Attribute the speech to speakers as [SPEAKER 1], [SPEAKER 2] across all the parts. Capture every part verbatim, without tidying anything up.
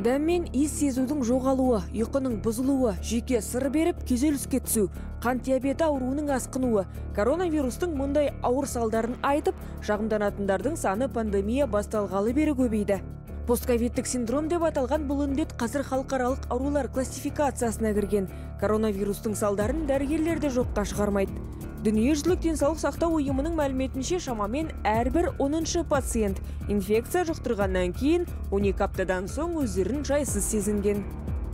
[SPEAKER 1] Дәм мен иіс сезудің жоғалуы, ұйқының бұзылуы, жүйке сыр беріп, күйзеліске түсу, қант диабеті ауруының асқынуы, коронавирустың мұндай ауыр салдарын айтып, шағымданатындардың саны пандемия басталғалы бері көбейді. Постковидтік синдром деп аталған бұл індет қазір халықаралық аурулар классификациясына кірген. Коронавирустың салдарын дәрігерлер де жоққа шығармайды. Дүниежүзілік денсаулық сақтау ұйымының мәліметінше шамамен әрбір оныншы пациент инфекция жұқтырғаннан кейін он екі аптадан соң өздерін жайсыз сезінген.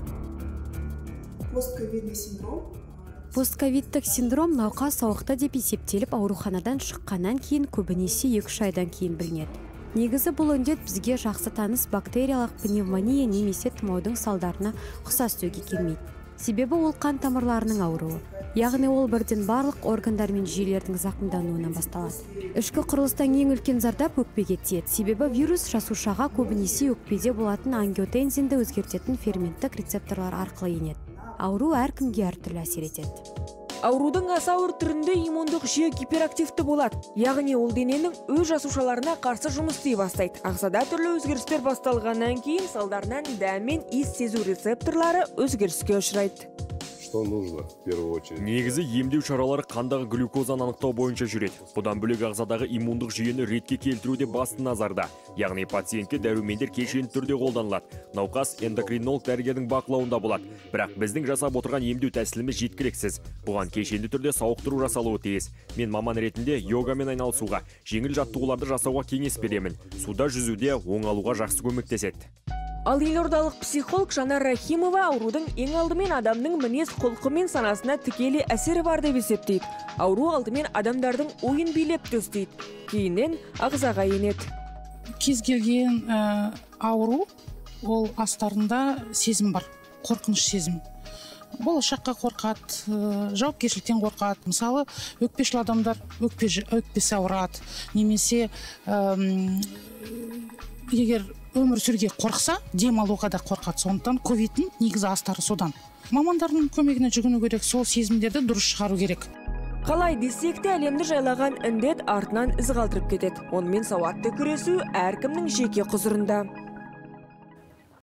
[SPEAKER 2] Постковидтік синдром науқас сауықты деп есептеліп ауруханадан шыққаннан кейін көбінесе екі үш айдан кейін білінеді. Негізі бұл індет бізге жақсы таныс бактериялық пневмония немесе тұмаудың салдарына ұқсас деуге келмейді. Себебі ол қан тамырларының ауруы. Яғни ол бірден барлық органдар мен жүйелердің зақымдануынан басталады. Ішкі құрылыстан ең үлкен зардап өкпеге тиеді. Себебі вирус жасушаға көбінесе өкпеде болатын ангиотензинді өзгертетін ферменттік рецепторлар арқылы енеді. Ауру әркімге әртүрлі әсер етеді.
[SPEAKER 1] Аурудың аса ауыр түрінде иммундық жүйе гиперактивті болады. Яғни ол дененің өз жасушаларына қарсы жұмыс істей бастайды. Ағзада түрлі өзгерістер басталғаннан кейін салдарынан дәм мен иіс сезу рецепторлары өзгеріске ұшырайды.
[SPEAKER 3] Что нужно в первую очередь?
[SPEAKER 4] Негізі емдеу шаралары қандағы глюкозаны анықтау бойынша жүреді. Бұдан бөлек ағзадағы иммундық жүйені ретке келтіруде басты назарда. Яғни пациентке дәрумендер кешенді түрде қолданылады. Науқас эндокринолог дәрігердің бақылауында болады. Бірақ біздің жасап отырған емдеу тәсіліміз жеткіліксіз. Бұған кешенді түрде сауықтыру жасалуы тиіс. Мен маман ретінде йогамен айналысуға, жеңіл жаттығуларды жасауға кеңес беремін. Суда жүзуде оңалуға жақсы көмектеседі.
[SPEAKER 1] Ал елордалық психолог Жанар Рахимова аурудың ең алдымен адамның мінез құлқы мен санасына тікелей әсері бар деп есептейді. Ауру алдымен адамдардың ойын билеп төстейді. Кейіннен ағзаға енеді.
[SPEAKER 5] Кез келген ә, ауру ол астарында сезім бар, қорқыныш сезім. Болашаққа қорқады, ә, жауапкершіліктен қорқады. Мысалы, өкпешіл адамдар өкпе, өкпесі ауырады, немесе ә, егер өмір сүруге қорқса, демалуға да қорқады. Сондықтан ковидтің негізі астары содан. Мамандардың көмегіне жүгіну керек, сол сезімдерді дұрыс шығару керек.
[SPEAKER 1] Қалай десек те әлемді жайлаған індет артынан із қалдырып кетеді. Онымен сауатты күресу әркімнің жеке құзырында.